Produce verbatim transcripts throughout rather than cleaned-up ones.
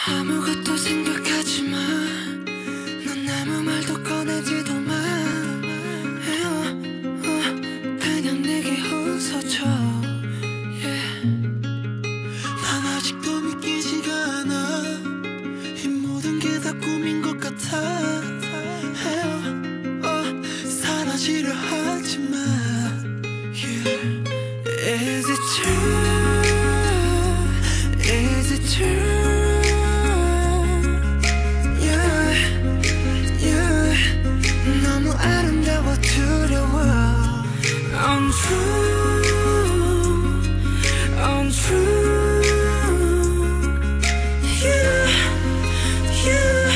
아무것도 생각하지 마. 넌 아무 말도 꺼내지도 마. 그냥 내게 웃어줘. yeah. 난 아직도 믿기지가 않아. 이 모든 게 다 꿈인 것 같아. 사라지려 하지 마. yeah. Is it true? Is it true? Untrue, untrue. You, you,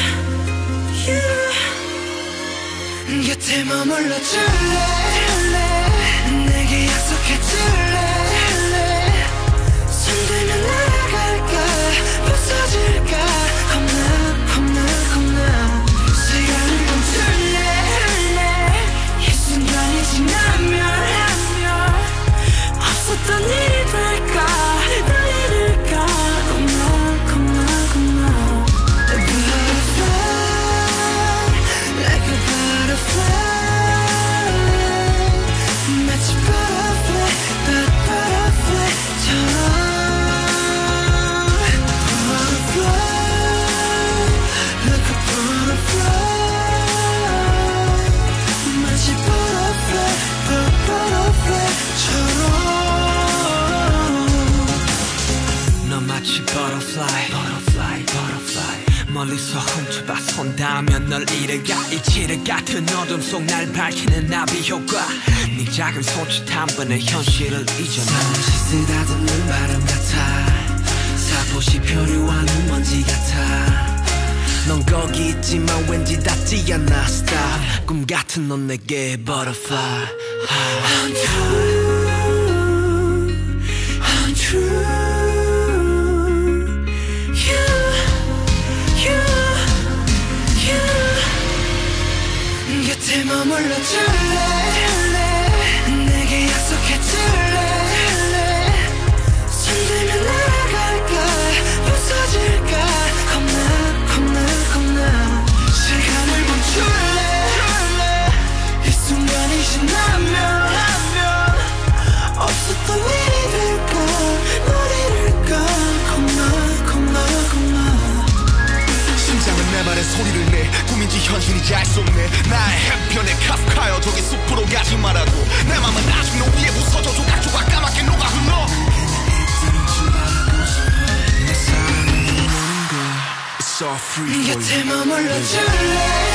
you. 곁에 머물러 줄래? 내게 약속해 줄래? 손들면 날아갈까? 부서질까? 겁나, 겁나, 겁나. 시간을 멈출래? 이 순간이 지나면 어떤 일이 될까? 날 잃을까? 겁나 겁나 겁나. A butterfly, like a butterfly. 마치 butterfly, but butterfly처럼. Butterfly, like a butterfly. 마치 butterfly, but butterfly처럼. 마치 butterfly, butterfly, butterfly. 멀리서 훔쳐봐 손닿으면 널 잃어가. 이 지뢰 같은 어둠 속 날 밝히는 나비 효과. 네 작은 손짓 한 번에 현실을 잊어놔. 잠시 쓰다듬는 바람 같아. 살포시 표류하는 먼지 같아. 넌 거기 있지만 왠지 닿지 않아. Stop. 꿈 같은 넌 내게 butterfly. Untrue, untrue. 곁에 머물러 줄래? 내게 약속해 줄래? 손들면 날아갈까? 부서질까? 겁나 겁나 겁나. 시간을 멈출래? 이 순간이 지나면 없었던 일이 될까? 널 잃을까? 겁나 겁나 겁나. 심장은 내 말에 소리를 내. 꿈인지 현실인지 알 수 없네. 나의 해변에 카프카여 저기 숲으로 가지 말아도. 내 맘은 아직 너 위에 부서져 조각조각 까맣게 녹아 흘러. 내 사랑은 오는 걸 It's all free for you. 곁에 머물러 줄래?